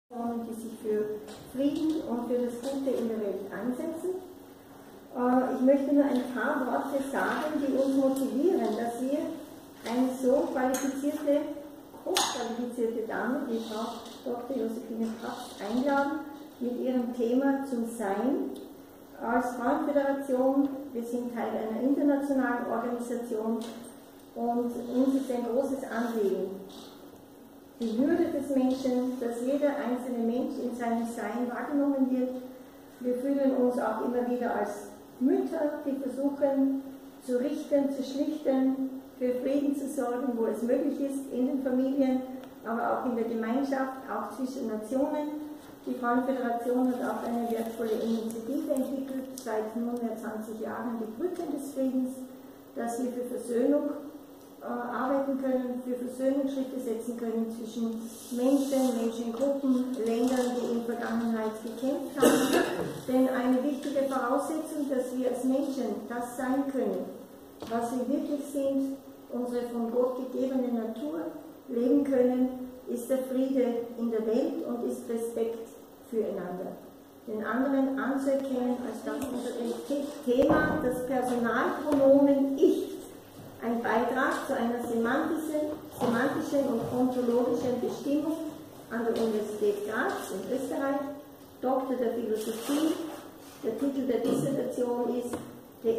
die sich für Frieden und für das Gute in der Welt einsetzen. Ich möchte nur ein paar Worte sagen, die uns motivieren, dass wir eine so hochqualifizierte Dame wie Frau Dr. Josephine Papst einladen mit ihrem Thema zum Sein. Als Frauenföderation, wir sind Teil einer internationalen Organisation und uns ist ein großes Anliegen, die Würde des Menschen, dass jeder einzelne Mensch in seinem Sein wahrgenommen wird. Wir fühlen uns auch immer wieder als Mütter, die versuchen zu richten, zu schlichten, für Frieden zu sorgen, wo es möglich ist, in den Familien, aber auch in der Gemeinschaft, auch zwischen Nationen. Die Frauenföderation hat auch eine wertvolle Initiative entwickelt, seit nunmehr 20 Jahren, die Brücken des Friedens, dass wir für Versöhnung arbeiten können, für Versöhnung Schritte setzen können zwischen Menschen, Menschengruppen, Ländern, die in der Vergangenheit gekämpft haben. Denn eine wichtige Voraussetzung, dass wir als Menschen das sein können, was wir wirklich sind, unsere von Gott gegebene Natur leben können, ist der Friede in der Welt und ist Respekt füreinander. Den anderen anzuerkennen als das unter dem Thema das Personalpronomen Ich. Ein Beitrag zu einer semantischen und ontologischen Bestimmung an der Universität Graz in Österreich, Doktor der Philosophie. Der Titel der Dissertation ist The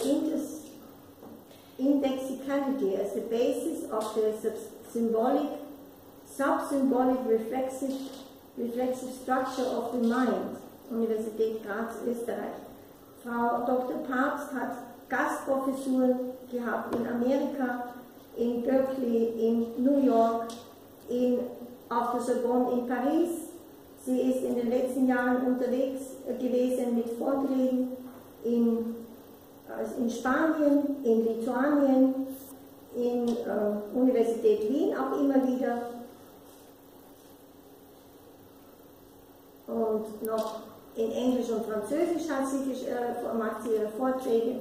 Indexicality as the Basis of the Subsymbolic Reflexive Structure of the Mind, Universität Graz, Österreich. Frau Dr. Papst hat Gastprofessuren gehabt in Amerika, in Berkeley, in New York, auf der Sorbonne in Paris. Sie ist in den letzten Jahren unterwegs gewesen mit Vorträgen in Spanien, in Lituanien, in Universität Wien auch immer wieder und noch in Englisch und Französisch macht sie ihre Vorträge.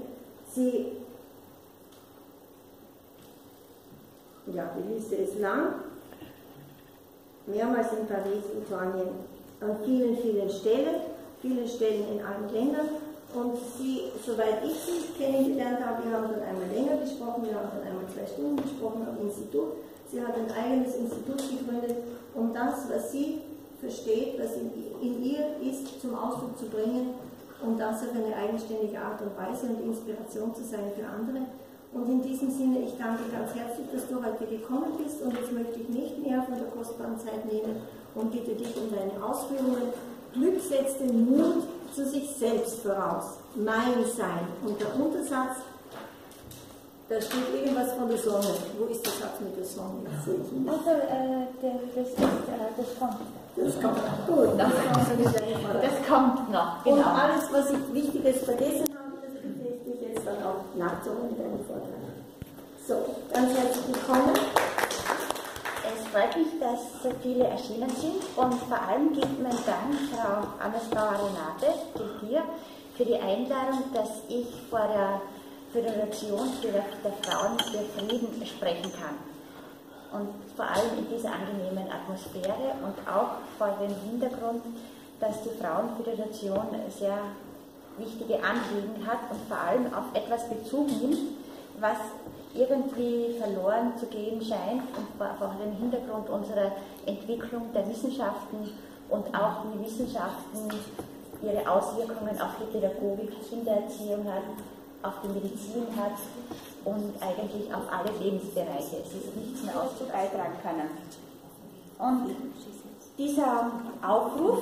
Die Liste ist lang, mehrmals in Paris, Lituanien, an vielen, vielen Stellen in allen Ländern. Und sie, soweit ich sie kennengelernt habe, wir haben dann einmal länger gesprochen, wir haben dann einmal 2 Stunden gesprochen am Institut. Sie hat ein eigenes Institut gegründet, um das, was sie versteht, was in ihr ist, zum Ausdruck zu bringen, um das auf eine eigenständige Art und Weise und Inspiration zu sein für andere. Und in diesem Sinne, ich danke ganz herzlich, dass du heute gekommen bist und jetzt möchte ich nicht mehr von der kostbaren Zeit nehmen und bitte dich um deine Ausführungen. Glück setzt den Mut zu sich selbst voraus. Mein Sein. Und der Untersatz, da steht irgendwas von der Sonne. Wo ist der Satz mit der Sonne? Das sehe ich nicht. Also, das kommt. Das kommt. Gut, das kommt noch, genau. Und alles, was ich Wichtiges vergessen habe, das bitte ich dich jetzt dann auch nachzuholen mit deinem Vortrag. So, ganz herzlich willkommen. Es freut mich, dass so viele erschienen sind und vor allem gilt mein Dank, Frau Amersbauer-Renate, dir für die Einladung, dass ich vor der Föderation der Frauen für Frieden sprechen kann. Und vor allem in dieser angenehmen Atmosphäre und auch vor dem Hintergrund, dass die Frauenföderation sehr wichtige Anliegen hat und vor allem auf etwas Bezug nimmt, was irgendwie verloren zu gehen scheint und vor dem Hintergrund unserer Entwicklung der Wissenschaften und auch wie Wissenschaften ihre Auswirkungen auf die Pädagogik, Kindererziehung hat, auf die Medizin hat und eigentlich auf alle Lebensbereiche. Es ist nichts mehr beitragen können. Und dieser Aufruf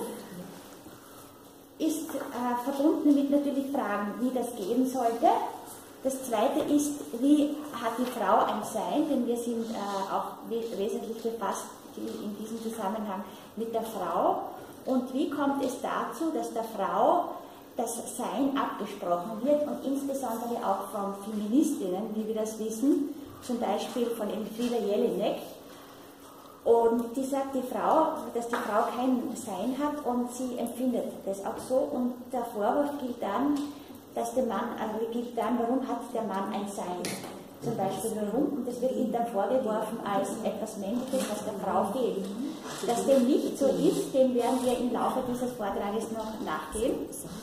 ist verbunden mit natürlich Fragen, wie das gehen sollte. Das Zweite ist, wie hat die Frau ein Sein, denn wir sind auch wesentlich befasst in diesem Zusammenhang mit der Frau. Und wie kommt es dazu, dass der Frau das Sein abgesprochen wird und insbesondere auch von Feministinnen, wie wir das wissen, zum Beispiel von Elfriede Jelinek. Und die sagt, dass die Frau kein Sein hat und sie empfindet das auch so. Und der Vorwurf gilt dann, warum hat der Mann ein Sein? Zum Beispiel warum, und das wird ihm dann vorgeworfen als etwas Männliches, was der Frau fehlt. Dass dem nicht so ist, dem werden wir im Laufe dieses Vortrages noch nachgehen.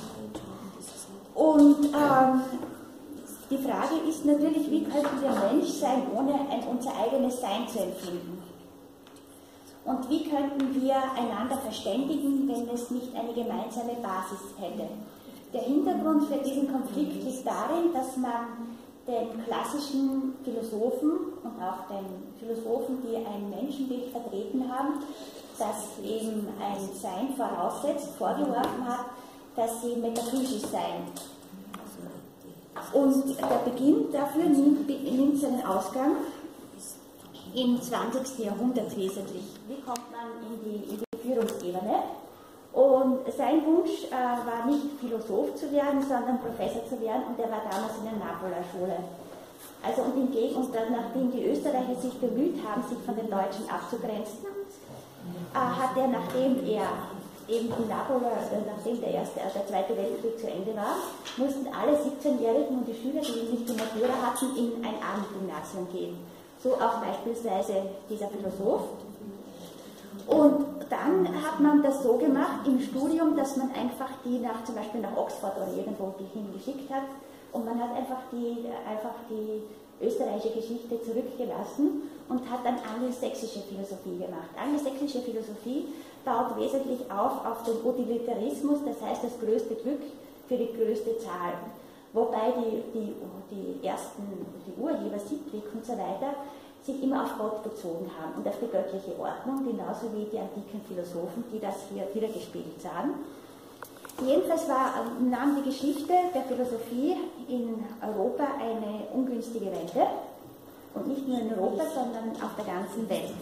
Und die Frage ist natürlich, wie könnten wir Mensch sein, ohne unser eigenes Sein zu empfinden? Und wie könnten wir einander verständigen, wenn es nicht eine gemeinsame Basis hätte? Der Hintergrund für diesen Konflikt liegt darin, dass man den klassischen Philosophen und auch den Philosophen, die ein Menschenbild vertreten haben, das eben ein Sein voraussetzt, vorgeworfen hat, dass sie metaphysisch seien. Und der Beginn dafür nimmt seinen Ausgang im 20. Jahrhundert wesentlich. Wie kommt man in die Führungsebene? Und sein Wunsch war nicht Philosoph zu werden, sondern Professor zu werden, und er war damals in der Napoler Schule. Also und nachdem die Österreicher sich bemüht haben, sich von den Deutschen abzugrenzen, hat er, nachdem er eben in Napola, nachdem der Zweite Weltkrieg zu Ende war, mussten alle 17-Jährigen und die Schüler, die nicht die Matura hatten, in ein Abendgymnasium gehen. So auch beispielsweise dieser Philosoph. Und dann hat man das so gemacht im Studium, dass man einfach die zum Beispiel nach Oxford oder irgendwo hingeschickt hat, und man hat einfach die österreichische Geschichte zurückgelassen und hat dann angelsächsische Philosophie gemacht. Angelsächsische Philosophie baut wesentlich auf den Utilitarismus, das heißt das größte Glück für die größte Zahl. Wobei die Urheber, Sittwig und so weiter, sich immer auf Gott bezogen haben und auf die göttliche Ordnung, genauso wie die antiken Philosophen, die das hier wiedergespiegelt sahen. Jedenfalls nahm die Geschichte der Philosophie in Europa eine ungünstige Wende, und nicht nur in Europa, sondern auf der ganzen Welt.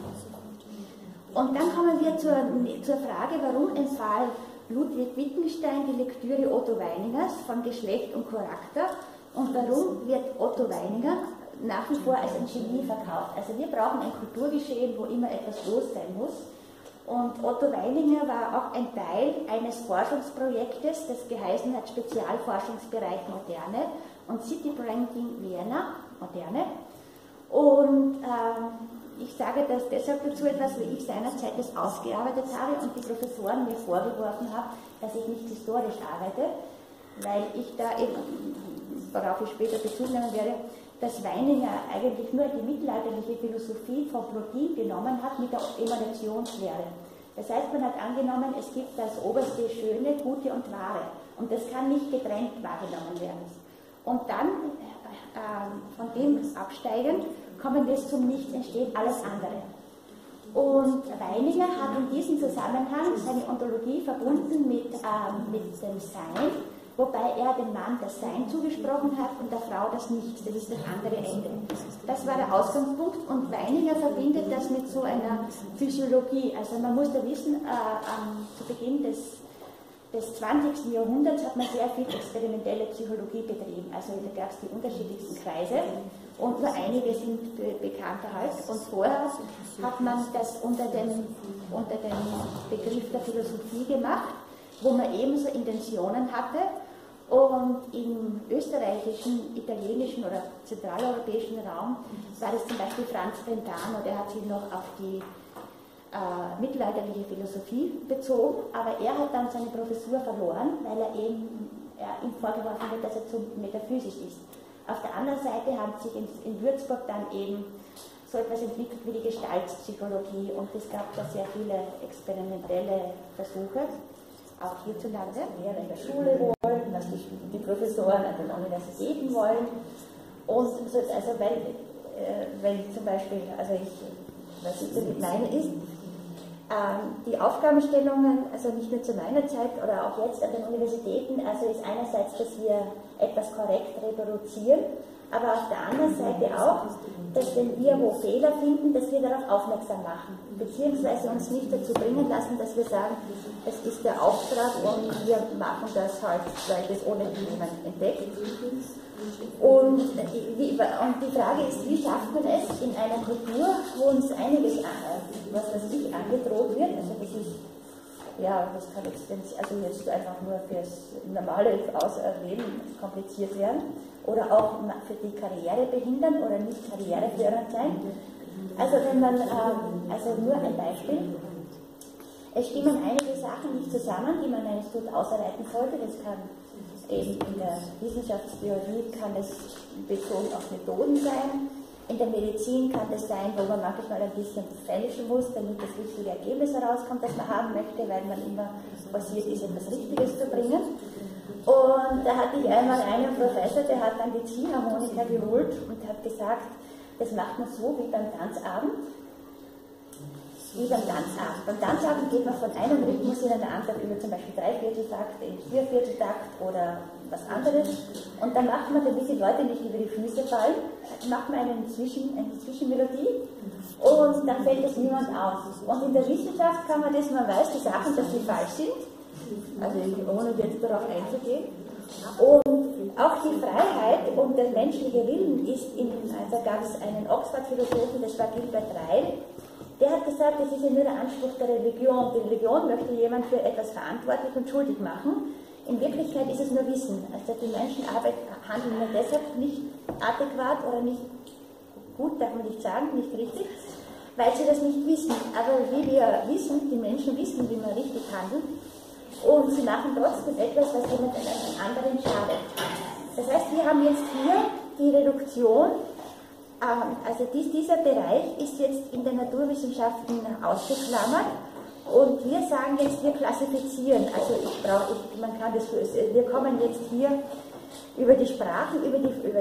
Und dann kommen wir zur Frage, warum empfahl Ludwig Wittgenstein die Lektüre Otto Weiningers von Geschlecht und Charakter, und warum wird Otto Weininger nach wie vor als ein Genie verkauft? Also wir brauchen ein Kulturgeschehen, wo immer etwas los sein muss. Und Otto Weininger war auch ein Teil eines Forschungsprojektes, das geheißen hat Spezialforschungsbereich Moderne und City Branding Vienna, Moderne. Und ich sage das deshalb dazu etwas, weil ich seinerzeit das ausgearbeitet habe und die Professoren mir vorgeworfen haben, dass ich nicht historisch arbeite, weil ich da eben, worauf ich später Bezug nehmen werde, dass Weininger eigentlich nur die mittelalterliche Philosophie von Plotin genommen hat mit der Emanationslehre. Das heißt, man hat angenommen, es gibt das oberste Schöne, Gute und Wahre, und das kann nicht getrennt wahrgenommen werden. Und dann, von dem absteigend, kommen wir zum Nichts, entsteht alles andere. Und Weininger hat in diesem Zusammenhang seine Ontologie verbunden mit dem Sein, wobei er dem Mann das Sein zugesprochen hat und der Frau das Nichts, das ist das andere Ende. Das war der Ausgangspunkt, und Weininger verbindet das mit so einer Physiologie. Also man muss da wissen, zu Beginn des 20. Jahrhunderts hat man sehr viel experimentelle Psychologie betrieben. Also da gab es die unterschiedlichsten Kreise und nur einige sind bekannter halt. Und vorher hat man das unter dem Begriff der Philosophie gemacht, wo man ebenso Intentionen hatte. Und im österreichischen, italienischen oder zentraleuropäischen Raum war das zum Beispiel Franz Brentano, der hat sich noch auf die mittelalterliche Philosophie bezogen, aber er hat dann seine Professur verloren, weil ihm vorgeworfen wird, dass er zu metaphysisch ist. Auf der anderen Seite hat sich in Würzburg dann eben so etwas entwickelt wie die Gestaltpsychologie, und es gab da sehr viele experimentelle Versuche, auch hierzulande, wer in der Schule wollen, was die Professoren an den Universitäten wollen. Und also weil zum Beispiel, also was ich damit meine ist, die Aufgabenstellungen, also nicht nur zu meiner Zeit oder auch jetzt an den Universitäten, also ist einerseits, dass wir etwas korrekt reproduzieren, aber auf der anderen Seite auch, dass wenn wir wo Fehler finden, dass wir darauf aufmerksam machen, beziehungsweise uns nicht dazu bringen lassen, dass wir sagen, es ist der Auftrag und wir machen das halt, weil das ohnehin niemand entdeckt. Und die Frage ist, wie schafft man es in einer Kultur, wo uns einiges, angedroht wird, also das ist ja, das kann jetzt einfach nur fürs normale Leben kompliziert werden oder auch für die Karriere behindern oder nicht karrierefördernd sein. Also wenn man, also nur ein Beispiel, es stimmen einige Sachen nicht zusammen, die man in einem Institut ausarbeiten sollte. Das kann eben in der Wissenschaftstheorie kann es bezogen auf Methoden sein. In der Medizin kann das sein, wo man manchmal ein bisschen fälschen muss, damit das richtige Ergebnis herauskommt, das man haben möchte, weil man immer basiert ist, etwas Richtiges zu bringen. Und da hatte ich einmal einen Professor, der hat dann die Ziehharmonika geholt und hat gesagt, das macht man so wie beim Tanzabend. Wie beim Tanzabend. Beim Tanzabend geht man von einem Rhythmus in einen anderen über zum Beispiel 3/4-Takt, in 4/4-Takt oder was anderes. Und dann macht man, damit die Leute nicht über die Füße fallen, macht man eine Zwischenmelodie und dann fällt es niemand auf. Und in der Wissenschaft kann man das, man weiß die Sachen, dass sie falsch sind, also ohne jetzt darauf einzugehen. Und auch die Freiheit und der menschliche Willen ist da gab es einen Oxford-Philosophen, das war Gilbert Ryle, der hat gesagt, das ist ja nur der Anspruch der Religion. Die Religion möchte jemand für etwas verantwortlich und schuldig machen. In Wirklichkeit ist es nur Wissen. Also die Menschen handeln nur deshalb nicht adäquat oder nicht gut, darf man nicht sagen, nicht richtig, weil sie das nicht wissen. Aber wie wir wissen, die Menschen wissen, wie man richtig handelt, und sie machen trotzdem etwas, was jemand einem anderen schadet. Das heißt, wir haben jetzt hier die Reduktion. Also dieser Bereich ist jetzt in den Naturwissenschaften ausgeklammert und wir sagen jetzt, wir klassifizieren. Also man kann das, wir kommen jetzt hier über die Sprachen, über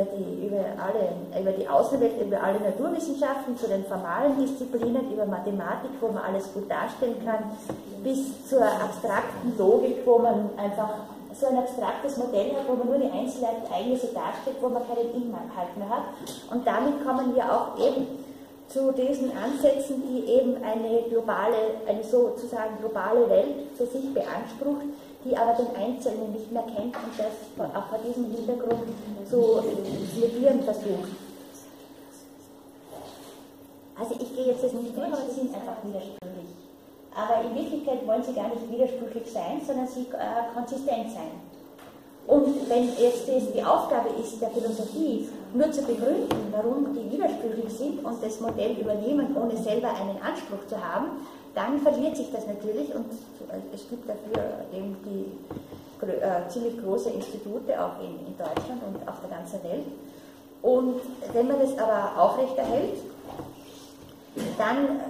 die Außenwelt, über alle Naturwissenschaften, zu den formalen Disziplinen, über Mathematik, wo man alles gut darstellen kann, bis zur abstrakten Logik, wo man einfach so ein abstraktes Modell hat, wo man nur die Einzelereignisse darstellt, wo man keinen Inhalt mehr hat. Und damit kommen wir auch eben zu diesen Ansätzen, die eben eine sozusagen globale Welt für sich beansprucht, die aber den Einzelnen nicht mehr kennt und das auch vor diesem Hintergrund zu negieren versucht. Also ich gehe jetzt nicht durch, aber sie sind einfach widersprüchlich. Aber in Wirklichkeit wollen sie gar nicht widersprüchlich sein, sondern sie konsistent sein. Und wenn jetzt die Aufgabe ist, der Philosophie nur zu begründen, warum die widersprüchlich sind und das Modell übernehmen, ohne selber einen Anspruch zu haben, dann verliert sich das natürlich und es gibt dafür eben die ziemlich große Institute, auch in Deutschland und auf der ganzen Welt. Und wenn man das aber aufrechterhält, dann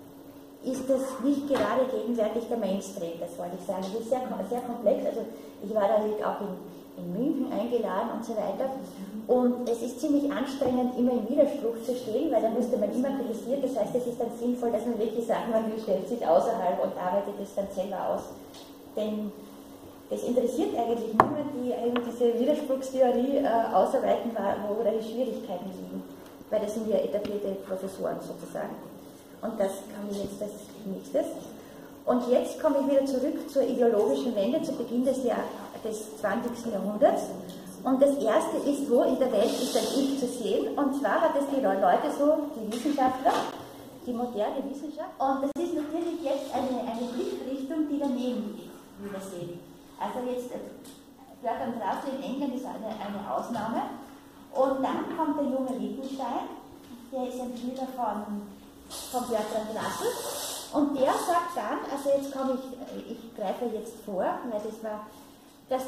ist das nicht gerade gegenwärtig der Mainstream, das wollte ich sagen. Das ist sehr, sehr komplex. Also ich war da auch in München eingeladen und so weiter. Und es ist ziemlich anstrengend, immer im Widerspruch zu stehen, weil da müsste man immer kritisieren. Das heißt, es ist dann sinnvoll, dass man wirklich sagt, man stellt sich außerhalb und arbeitet es dann selber aus. Denn das interessiert eigentlich niemand, die diese Widerspruchstheorie ausarbeiten, wo da die Schwierigkeiten liegen. Weil das sind ja etablierte Professoren sozusagen. Und das kam jetzt als nächstes. Und jetzt komme ich wieder zurück zur ideologischen Wende zu Beginn des 20. Jahrhunderts. Und das erste ist, wo in der Welt ist ein Ich zu sehen. Und zwar hat es die Leute so, die Wissenschaftler, die moderne Wissenschaft. Und das ist natürlich jetzt eine Blickrichtung, die daneben liegt, wie wir sehen. Also jetzt, Bertrand Russell in England ist eine Ausnahme. Und dann kommt der junge Wittgenstein, der ist ein Schüler von Bertrand Russell, und der sagt dann, also jetzt ich greife jetzt vor, weil der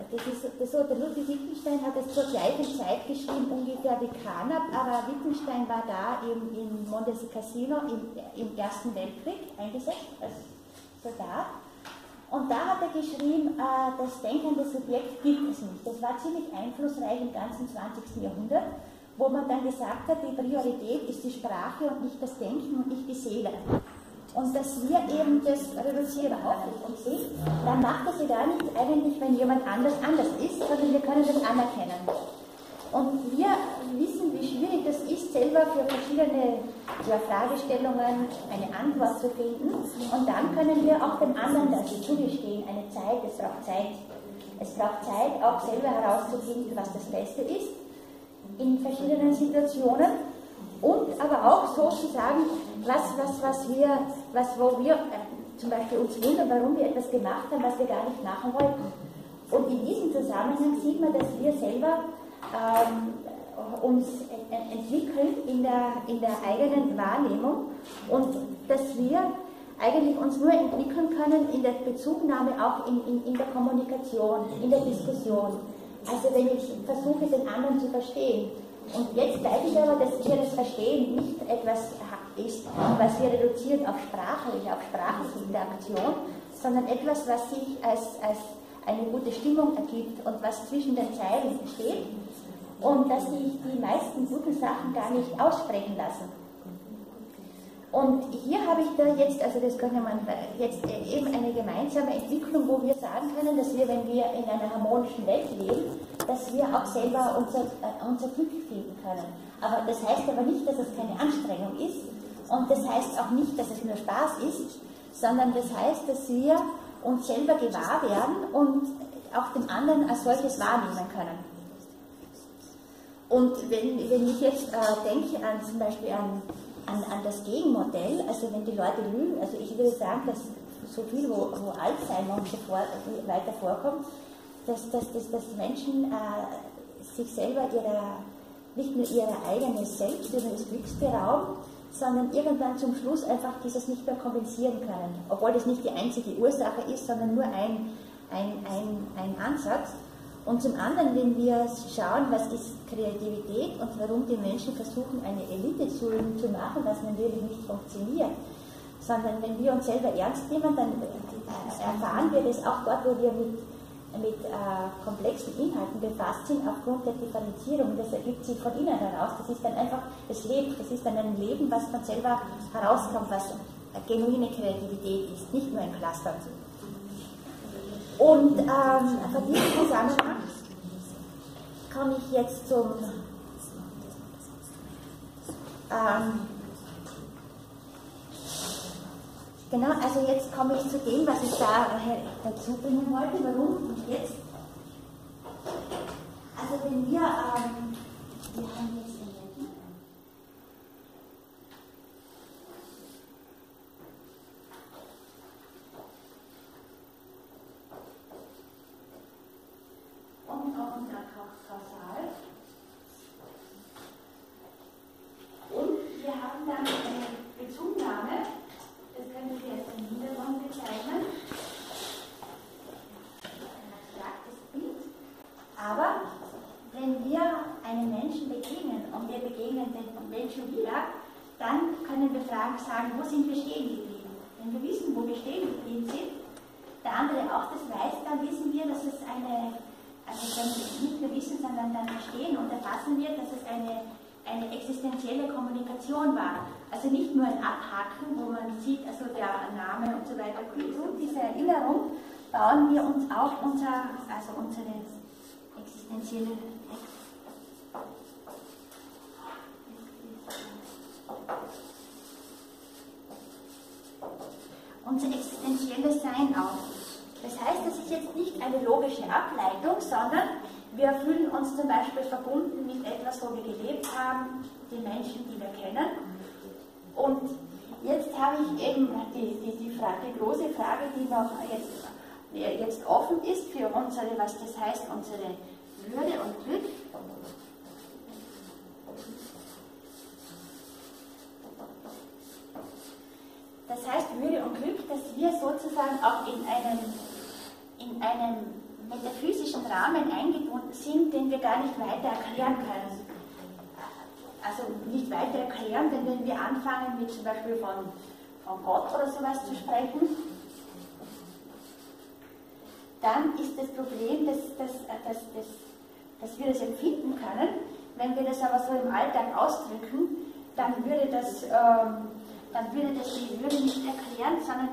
Ludwig Wittgenstein hat es zur gleichen Zeit geschrieben, ungefähr wie Carnap, aber Wittgenstein war da in Monte Cassino im Ersten Weltkrieg eingesetzt als Soldat. Und da hat er geschrieben, das denkende Subjekt gibt es nicht. Das war ziemlich einflussreich im ganzen 20. Jahrhundert, wo man dann gesagt hat, die Priorität ist die Sprache und nicht das Denken und nicht die Seele. Und dass wir eben das reduzieren und sehen, dann macht es ja gar nicht eigentlich, wenn jemand anders ist, sondern wir können das anerkennen. Und wir wissen, wie schwierig das ist, selber für verschiedene Fragestellungen eine Antwort zu finden. Und dann können wir auch dem anderen das zugestehen, eine Zeit, es braucht Zeit. Es braucht Zeit, auch selber herauszufinden, was das Beste ist in verschiedenen Situationen und aber auch sozusagen, wo wir zum Beispiel uns wundern, warum wir etwas gemacht haben, was wir gar nicht machen wollten. Und in diesem Zusammenhang sieht man, dass wir selber uns entwickeln in der eigenen Wahrnehmung und dass wir eigentlich uns nur entwickeln können in der Bezugnahme, auch in der Kommunikation, in der Diskussion. Also wenn ich versuche, den anderen zu verstehen. Und jetzt weiß ich aber, dass wir das Verstehen nicht etwas ist, was wir reduzieren auf sprachliche Interaktion, sondern etwas, was sich als eine gute Stimmung ergibt und was zwischen den Zeilen steht und dass sich die meisten guten Sachen gar nicht aussprechen lassen. Und hier habe ich da jetzt, also das kann man jetzt eben eine gemeinsame Entwicklung, wo wir sagen können, dass wir, wenn wir in einer harmonischen Welt leben, dass wir auch selber unser Glück finden können. Aber das heißt aber nicht, dass es keine Anstrengung ist und das heißt auch nicht, dass es nur Spaß ist, sondern das heißt, dass wir uns selber gewahr werden und auch den anderen als solches wahrnehmen können. Und wenn ich jetzt denke zum Beispiel an das Gegenmodell, also wenn die Leute lügen, also ich würde sagen, dass so viel, wo Alzheimer und so weiter vorkommt, dass Menschen sich selber nicht nur ihre eigene Selbst, ihres Glücks berauben, sondern irgendwann zum Schluss einfach dieses nicht mehr kompensieren können, obwohl das nicht die einzige Ursache ist, sondern nur ein Ansatz. Und zum anderen, wenn wir schauen, was ist Kreativität und warum die Menschen versuchen, eine Elite zu machen, was natürlich nicht funktioniert, sondern wenn wir uns selber ernst nehmen, dann erfahren wir das auch dort, wo wir mit komplexen Inhalten befasst sind, aufgrund der Differenzierung. Das ergibt sich von innen heraus. Das ist dann einfach, es lebt, das ist dann ein Leben, was von selber herauskommt, was genuine Kreativität ist, nicht nur ein Cluster. Und von diesem Zusammenhang komme ich jetzt zum genau, also jetzt komme ich zu dem, was ich da dazu bringen wollte. Warum? Und jetzt? Also wenn wir haben jetzt Energie. Und auch unser Kausal. Und wir haben dann eine Bezugnahme, das können wir jetzt im Hintergrund bezeichnen, ein abstraktes Bild. Aber wenn wir einem Menschen begegnen und wir begegnen den Menschen wieder, dann können wir sagen, wo sind wir stehen geblieben? Wenn wir wissen, wo wir stehen geblieben sind, der andere auch das weiß, dann wissen wir, dass es wenn wir nicht nur wissen, sondern dann verstehen und erfassen wir, dass es eine existenzielle Kommunikation war. Also nicht nur ein Abhaken, wo man sieht, also der Name und so weiter. Und diese Erinnerung bauen wir uns auch unsere existenzielle unser existenzielles Sein auf. Das heißt, das ist jetzt nicht eine logische Ableitung, sondern wir fühlen uns zum Beispiel verbunden mit etwas, wo wir gelebt haben, die Menschen, die wir kennen. Und jetzt habe ich eben die große Frage, die noch jetzt offen ist für was das heißt, unsere Würde und Glück. Das heißt, Würde und Glück, dass wir sozusagen auch in einem metaphysischen Rahmen eingebunden sind, den wir gar nicht weiter erklären können. Also nicht weiter erklären, denn wenn wir anfangen, mit zum Beispiel von Gott oder sowas zu sprechen, dann ist das Problem, dass wir das empfinden können. Wenn wir das aber so im Alltag ausdrücken, dann würde das die Würde nicht erklären, sondern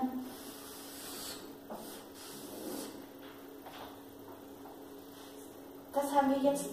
das haben wir jetzt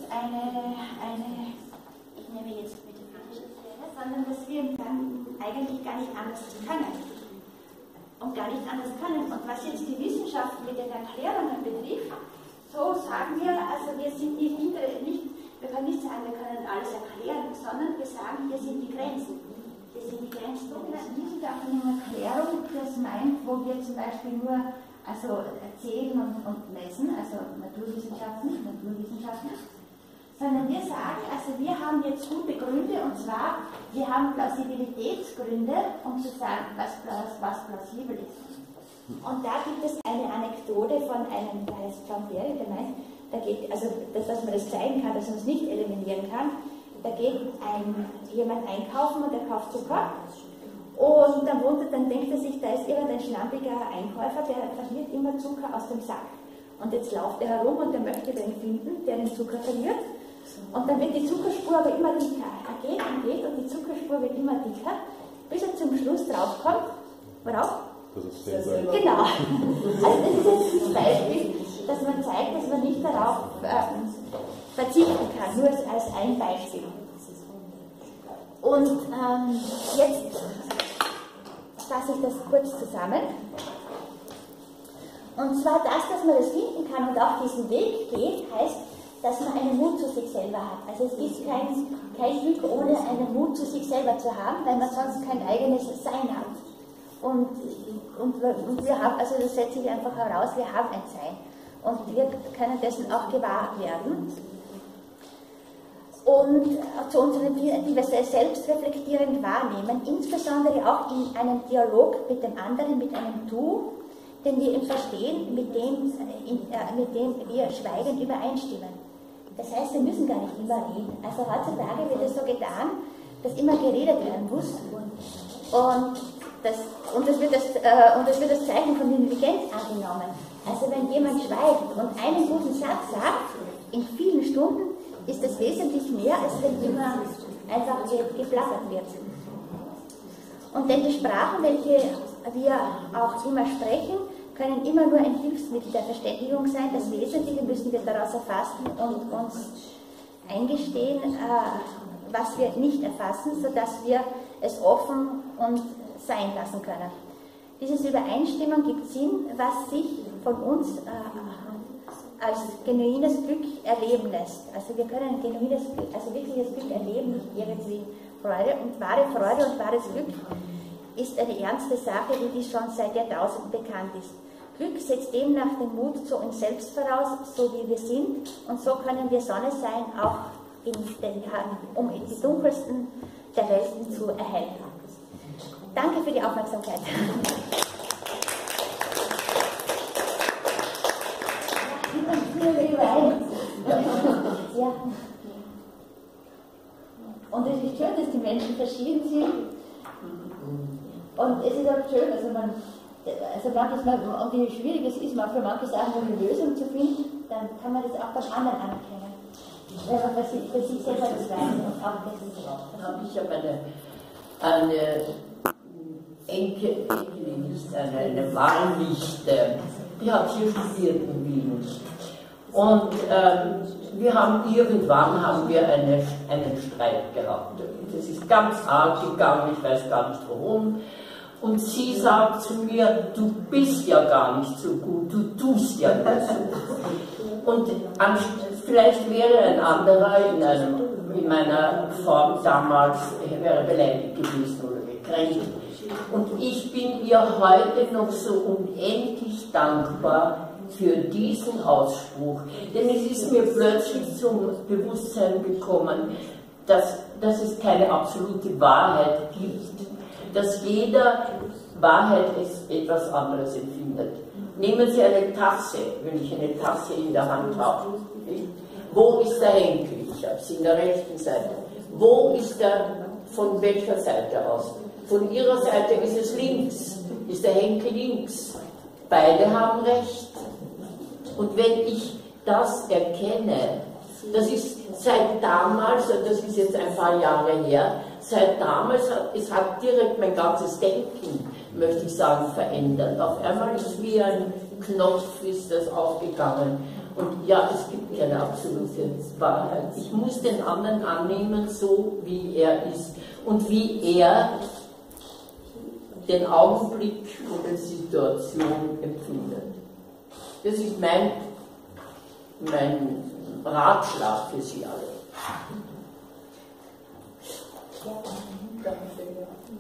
ich nehme jetzt metaphysiche Szene, sondern dass wir dann eigentlich gar nicht anders können. Und gar nicht anders können. Und was jetzt die Wissenschaft mit den Erklärungen betrifft, so sagen wir, also wir können nicht sagen, wir können alles erklären, sondern wir sagen, hier sind die Grenzen. Das sind die kleinen sogenannten wissenschaftlichen Erklärung fürs Mind, wo wir zum Beispiel nur erzählen und messen, also Naturwissenschaften, sondern wir sagen, also wir haben jetzt gute Gründe, und zwar, wir haben Plausibilitätsgründe, um zu sagen, was plausibel ist. Und da gibt es eine Anekdote von einem, der heißt John Berry, der meint, da geht, also dass man das zeigen kann, dass man es nicht eliminieren kann, da geht jemand einkaufen und der kauft Zucker. Und dann denkt er sich, da ist irgendein schlampiger Einkäufer, der verliert immer Zucker aus dem Sack. Und jetzt läuft er herum und er möchte den finden, der den Zucker verliert. Und dann wird die Zuckerspur aber immer dicker. Er geht und geht und die Zuckerspur wird immer dicker, bis er zum Schluss draufkommt. Worauf? Genau. Also das ist jetzt das Beispiel, dass man zeigt, dass man nicht darauf verzichten kann, nur als ein Beispiel. Und jetzt fasse ich das kurz zusammen. Und zwar dass man das finden kann und auch diesen Weg geht, heißt, dass man einen Mut zu sich selber hat. Also es ist kein Glück, ohne einen Mut zu sich selber zu haben, weil man sonst kein eigenes Sein hat. Und wir haben, also das setze ich einfach heraus, wir haben ein Sein. Und wir können dessen auch gewahr werden. Und zu unseren Dingen, die wir selbst reflektierend wahrnehmen, insbesondere auch in einem Dialog mit dem anderen, mit einem Du, den wir im Verstehen, mit dem wir schweigend übereinstimmen. Das heißt, wir müssen gar nicht immer reden. Also heutzutage wird es so getan, dass immer geredet werden muss. Und das wird das Zeichen von Intelligenz angenommen. Also wenn jemand schweigt und einen guten Satz sagt, in vielen Stunden, ist das wesentlich mehr, als wenn immer einfach geplappert wird. Und denn die Sprachen, welche wir auch immer sprechen, können immer nur ein Hilfsmittel der Verständigung sein. Das Wesentliche müssen wir daraus erfassen und uns eingestehen, was wir nicht erfassen, sodass wir es offen und sein lassen können. Dieses Übereinstimmen gibt Sinn, was sich von uns als genuines Glück erleben lässt. Also wir können ein genuines Glück, also wirkliches Glück erleben, nicht irgendwie Freude. Und wahre Freude und wahres Glück ist eine ernste Sache, die schon seit Jahrtausenden bekannt ist. Glück setzt demnach den Mut zu uns selbst voraus, so wie wir sind, und so können wir Sonne sein, auch um in die dunkelsten der Welten zu erhellen. Danke für die Aufmerksamkeit. Ja. Und es ist schön, dass die Menschen verschieden sind. Und es ist auch schön, und wie schwierig es ist, für manche Sachen eine Lösung zu finden, dann kann man das auch beim anderen anerkennen. Wenn man für sich selber das weiß und auch das ist. Ich habe eine Enkelin, eine Wahlnichte, die hat hier studiert in Wien. Und irgendwann haben wir einen Streit gehabt. Das ist ganz arg gegangen, ich weiß gar nicht warum. Und sie sagt zu mir, du bist ja gar nicht so gut, du tust ja nicht so. Und vielleicht wäre ein anderer in meiner Form damals wäre beleidigt gewesen oder gekränkt. Und ich bin ihr heute noch so unendlich dankbar für diesen Ausspruch. Denn es ist mir plötzlich zum Bewusstsein gekommen, dass es keine absolute Wahrheit gibt. Dass jeder Wahrheit etwas anderes empfindet. Nehmen Sie eine Tasse, wenn ich eine Tasse in der Hand habe. Wo ist der Henkel? Ich habe sie in der rechten Seite. Wo ist von welcher Seite aus? Von Ihrer Seite ist es links. Ist der Henkel links? Beide haben recht. Und wenn ich das erkenne, das ist seit damals, das ist jetzt ein paar Jahre her, seit damals es hat direkt mein ganzes Denken, möchte ich sagen, verändert. Auf einmal ist wie ein Knopf ist das aufgegangen. Und ja, es gibt keine absolute Wahrheit. Ich muss den anderen annehmen, so wie er ist und wie er den Augenblick und die Situation empfindet. Das ist mein Ratschlag für Sie alle. Ja, danke.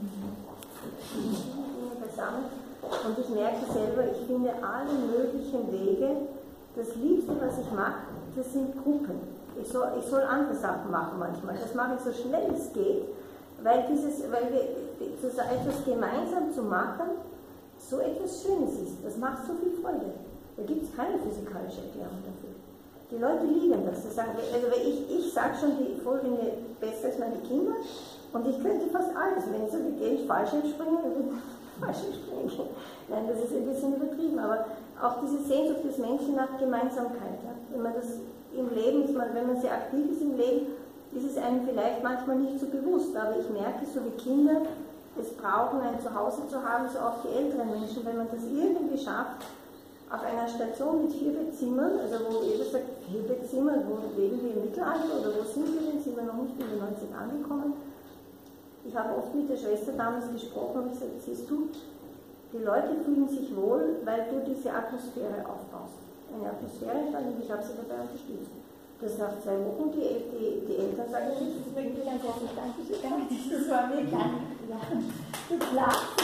Und ich merke selber, ich finde alle möglichen Wege. Das Liebste, was ich mache, das sind Gruppen. Ich soll andere Sachen machen manchmal. Das mache ich so schnell es geht, weil etwas gemeinsam zu machen, so etwas Schönes ist. Das macht so viel Freude. Da gibt es keine physikalische Erklärung dafür. Die Leute lieben das. Sie sagen, also ich sage schon, die Folgende besser als meine Kinder und ich könnte fast alles. Wenn ich so wie ich Fallschirmspringen, dann würde ich Fallschirmspringen. Nein, das ist ein bisschen übertrieben, aber auch diese Sehnsucht des Menschen nach Gemeinsamkeit. Ja? Wenn man das im Leben, wenn man sehr aktiv ist im Leben, ist es einem vielleicht manchmal nicht so bewusst, aber ich merke, so wie Kinder es brauchen, ein Zuhause zu haben, so auch die älteren Menschen, wenn man das irgendwie schafft, auf einer Station mit 4 Bettzimmern, also wo jeder sagt, 4 Bettzimmer, wo leben wir im Mittelalter oder wo sind wir denn, sind wir noch nicht in den 90 angekommen. Ich habe oft mit der Schwester damals gesprochen und gesagt, siehst du, die Leute fühlen sich wohl, weil du diese Atmosphäre aufbaust. Eine Atmosphäre entstanden und ich habe sie dabei unterstützt. Das nach 2 Wochen die Eltern sagen, das ist wirklich ganz offen, danke, das war mir gar nicht klar. Du lachst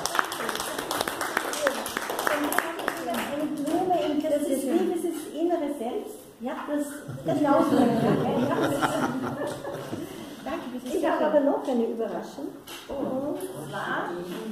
eine Blume, das ist wie dieses innere Selbst. Ja, das lautet. Danke, ich habe aber noch eine Überraschung. Und zwar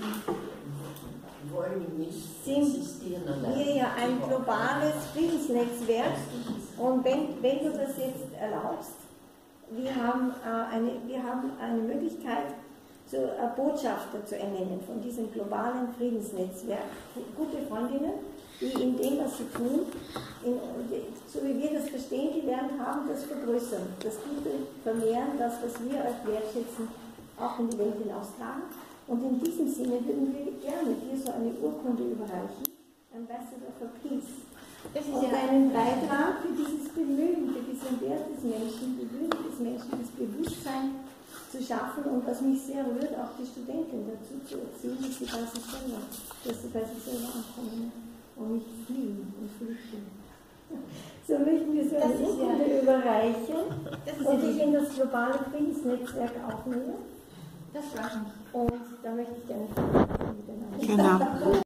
sind wir ja ein globales Friedensnetzwerk und wenn du das jetzt erlaubst, wir haben eine Möglichkeit, Botschafter zu ernennen von diesem globalen Friedensnetzwerk, gute Freundinnen, die in dem, was sie tun, so wie wir das verstehen gelernt haben, das vergrößern, das Gute vermehren, das, was wir als wertschätzen, auch in die Welt hinaustragen. Und in diesem Sinne würden wir gerne dir so eine Urkunde überreichen, Ambassador for Peace. Und einen Beitrag für dieses Bemühen, für diesen Wert des Menschen, die Würde des Menschen, das Bewusstsein zu schaffen und was mich sehr rührt, auch die Studenten dazu zu erziehen, dass sie bei sich selber ankommen und nicht fliehen und flüchten. So möchten wir so eine Urkunde überreichen und ich in das globale Friedensnetzwerk aufnehmen. Das war schon. Und da möchte ich gerne miteinander. Genau.